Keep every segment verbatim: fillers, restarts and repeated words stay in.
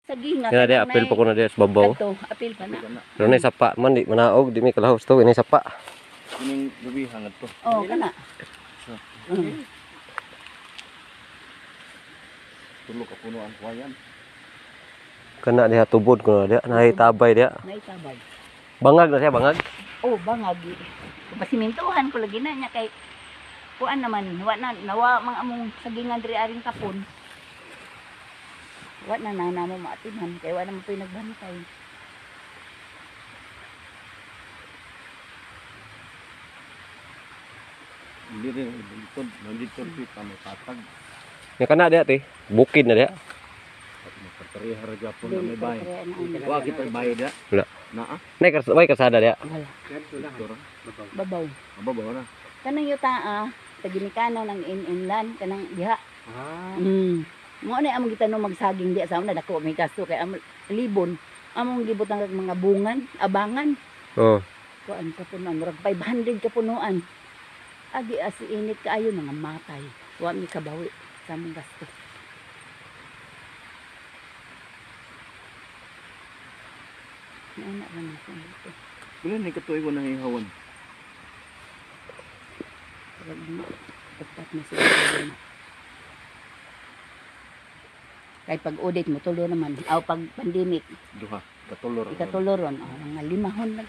Saginga. Kaya dia apil pa ko na dia sa babaw. Ato, apil pa na. Pero na sapa man di manaog di mi kalahos to ini sapa. Kining gabi hangat to. Oh, kana. Mm. Tulog ka punuan kuwayan. Kana diha tubod ko na dia nahi tabay dia. Naitabay. Bangag na siya bangag. Oh, bangag. Pasimintuhan ko lagi na niya kay kuan naman, wa na nawa mga among sagingan diri aring kapon. Wa na na namo maatinan kay wa na mo pinagbantay. Hindi rin dito, nandito kita may patag. Nya kana dia ti, bukid na dia. At magkatariha ra gyapon na may bay. Wa kita bay dia. Wala. Naa. Nay kas way kasada dia. Wala. Dito ra. Babaw. Aba ba na. Kanang yuta ah, taginikana ng in-inland kanang diha. Ah. Mm. Mo na among gitanong magsaging diha sa una dako may gasto kay among libon. Among gibot ang mga bungan, abangan. Oh. Kuan kapunuan, murag five hundred kapunuan. Agi as init kaayo mga matay. Wa mi kabawi sa among gasto. Ana ra na ko. Kuno ni katuig ko nang ihawan. Wag na. Tapat na sila. Kay pag audit mo tulo naman. Aw pag pandemic, Duha, katulor. ikatuloron. Oh, mga limahon na.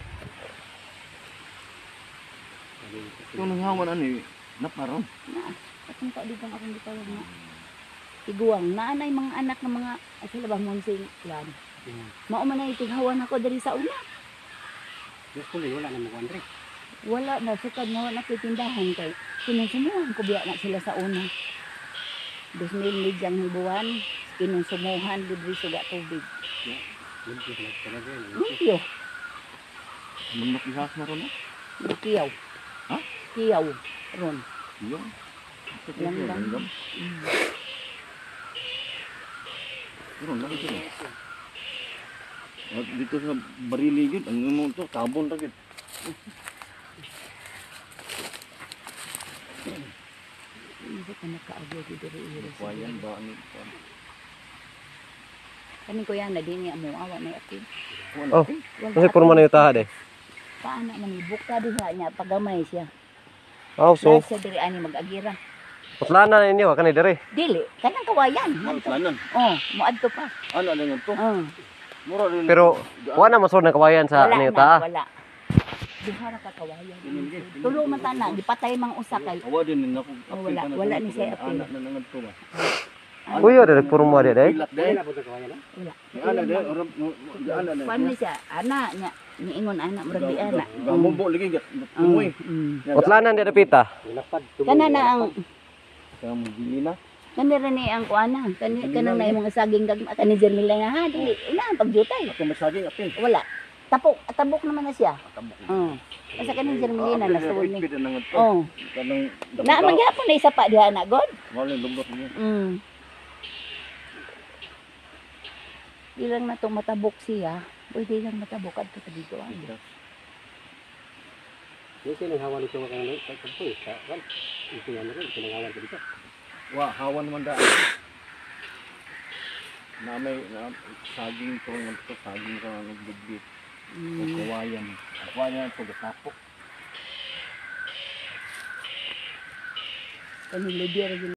Kung nang hawan ani naparon. Na, atong pa dito akong dito na. Tiguang naanay mga anak ng mga ay sila ba monsing yan. Mao man ay tighawan ako diri sa una. Yes kuno wala na mo Andre. Wala na sukad mo na kitindahan kay kinonsumuhan ko biya na sila sa una. Dos mil midyang hibuan, kinonsumuhan libre suga tubig. Limpyo. Munok ihas na ron. Kiyaw. Ha? Kiyaw. Ron. Yo. Lang lang. Mm. Ron lang ito. At dito sa barili gid ang mo to kabon ra gid. Hindi ka nakaagyo dito rin iris. Kuwayan ba ani? Kani ko yan na din niya mo awa na akin. Oh. Kasi puro man yuta de. Paana man ibukta diha niya pagamay siya. Oh so. Nasa diri ani mag-agira. Putlana na ninyo kanay diri. Dili, kanang kawayan. Planan. Oh, muadto pa. Ano na nga to? Oh. Mura rin. Pero wala na masod na kawayan sa Wala ano na, yuta. wala. Diha ra ka kawayan. Tulo man tana, gipatay mang usa kay. Awa din nako. Oh, wala, wala ni siya apil. Anak na nangan to ba. Kuya diri puro mo de day. Pilat day. Wala. Ana day, oram ana na. Kuan ni siya, ana niya, niingon ana murag di ana. Gamubo lagi gat. Oh. Tumoy. Mm. Putlanan di pita. Kana na ang Kamu gili na. kanira ni ang kuana, kani kanang na mga saging gagma kani Jermila na ha, dili ina pagjutay. Ako masagi apil. Wala. Tapok, tabok naman na siya. Tabok. Oh. Kasi kanang Jermelina na suwon ni. Pida nangan to. Oh. Kanang Na magyapon na isa pa diha na god. wala lumbot niya. Mm. Ilang na itong matabok siya. Pwede lang matabok at ito dito. Kasi nang hawan ito mga kanila, sa kampo eh, sa kan, ito yan rin, pinangawan ko dito. Wa hawan man daan. Na may na, saging to ng to saging ka nagbibit. Mm. Kawayan. Kawayan to gatapok. Kanila diya